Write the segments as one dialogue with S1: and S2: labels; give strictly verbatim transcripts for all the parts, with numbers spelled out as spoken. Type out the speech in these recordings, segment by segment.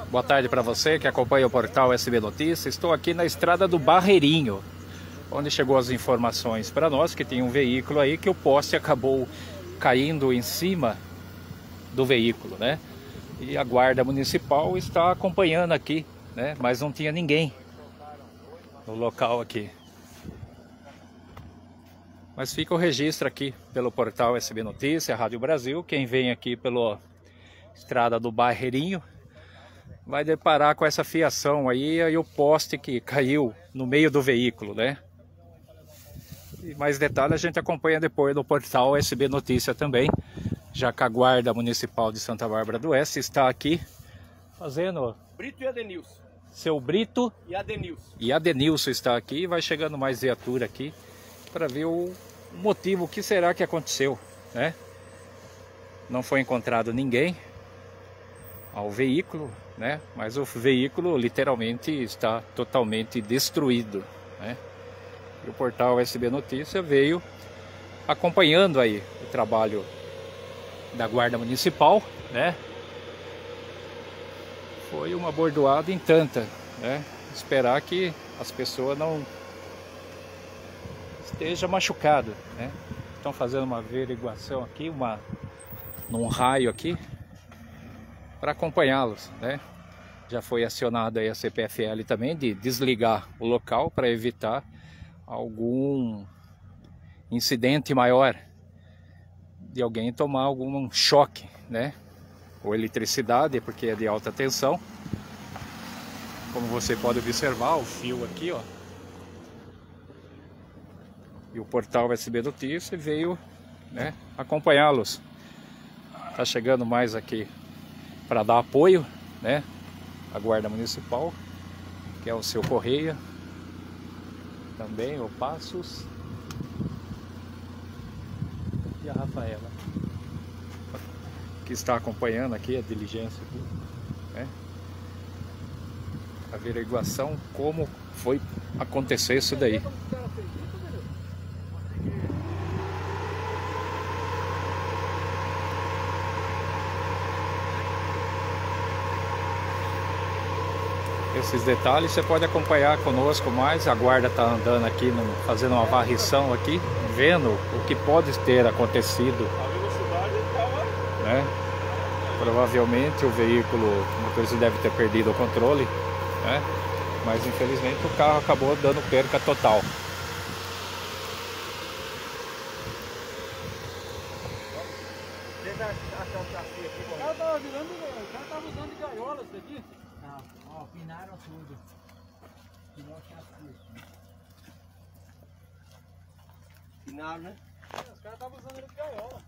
S1: Boa tarde para você que acompanha o portal S B Notícias. Estou aqui na estrada do Barreirinho, onde chegou as informações para nós que tem um veículo aí que o poste acabou caindo em cima do veículo, né? E a guarda municipal está acompanhando aqui, né? Mas não tinha ninguém no local aqui. Mas fica o registro aqui pelo portal S B Notícias, Rádio Brasil. Quem vem aqui pela estrada do Barreirinho vai deparar com essa fiação aí, aí o poste que caiu no meio do veículo, né? E mais detalhes a gente acompanha depois no portal S B Notícias também, já que a Guarda Municipal de Santa Bárbara do Oeste está aqui fazendo...
S2: Brito e Adenilson.
S1: Seu Brito
S2: e Adenilson.
S1: E Adenilson está aqui, vai chegando mais viatura aqui para ver o motivo, o que será que aconteceu, né? Não foi encontrado ninguém ao veículo, né? Mas o veículo literalmente está totalmente destruído, né? E o portal S B Notícias veio acompanhando aí o trabalho da Guarda Municipal, né? Foi uma bordoada em tanta, né? Esperar que as pessoas não estejam machucadas, né? Estão fazendo uma averiguação aqui, uma num raio aqui, para acompanhá-los, né? Já foi acionada aí a C P F L também de desligar o local para evitar algum incidente maior de alguém tomar algum choque, né? Ou eletricidade, porque é de alta tensão. Como você pode observar, o fio aqui, ó. E o portal S B Notícias veio, né, acompanhá-los. Tá chegando mais aqui para dar apoio, né? A Guarda Municipal, que é o seu Correia, também o Passos e a Rafaela, que está acompanhando aqui a diligência, aqui, né? A averiguação como foi acontecer isso daí. Esses detalhes você pode acompanhar conosco mais. A guarda está andando aqui, no, fazendo uma varrição aqui, vendo o que pode ter acontecido, né? Provavelmente o veículo, o motorista deve ter perdido o controle, né? Mas infelizmente o carro acabou dando perca total.
S2: O cara tava virando, o cara tava usando de gaiola isso aqui.
S3: Não, ó, pinaram tudo. Pinaram o chassi.
S2: Pinaram, né?
S3: É, os caras estavam usando ele de gaiola.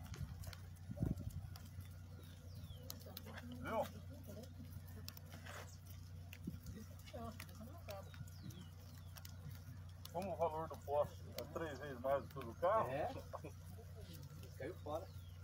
S2: Viu?
S4: Como o valor do poste é três vezes mais do que o do carro?
S2: É. Caiu fora.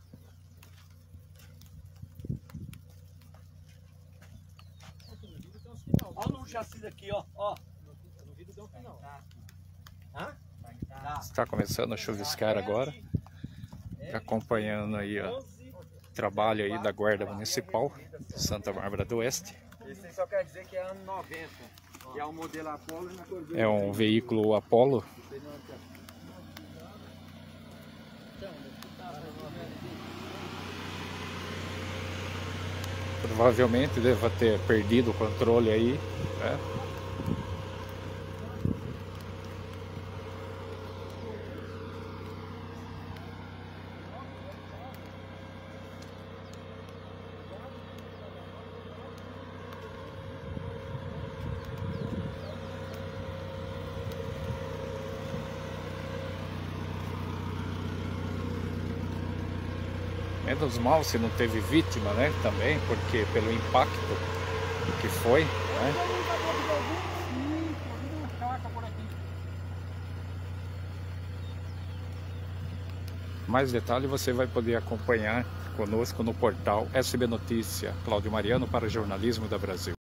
S2: Olha no chassi aqui, ó. Ó.
S3: No vídeo deu um final.
S2: Hã?
S3: Tá.
S1: Está começando a chuviscar agora, acompanhando aí ó, o trabalho aí da Guarda Municipal de Santa Bárbara do Oeste.
S2: Esse aí só quer dizer que é ano noventa. Que é o modelo Apollo e na cor verde.
S1: É um veículo Apollo. Provavelmente deva ter perdido o controle aí, né? Menos mal se não teve vítima, né? Também, porque pelo impacto que foi, né? Mais detalhes você vai poder acompanhar conosco no portal S B Notícias. Cláudio Mariano para o Jornalismo da Brasil.